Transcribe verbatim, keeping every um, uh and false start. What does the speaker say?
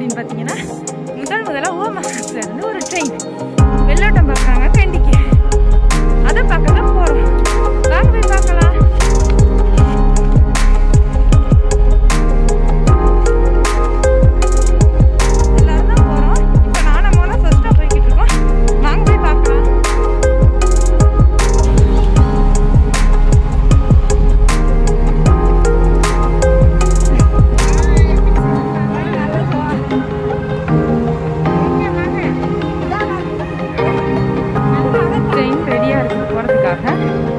அப்படின்னு பார்த்தீங்கன்னா முதல் முதலாக ஓமஹாஸ்ல இருந்து ஒரு ட்ரெயின் வெள்ளோட்டம் பார்க்குறாங்க கண்டிக்கு. அதை பார்க்க தான் போகிறோம். வாங்க போய் பார்க்கலாம். எல்லாரும் தான் போகிறோம். இப்போ நானும் போனால் ஃபர்ஸ்ட்டாக போய்கிட்டு இருக்கோம். வாங்க போய் பார்க்கலாம். ட்ரெயின் ரெடியாக இருக்குது போகிறதுக்காக.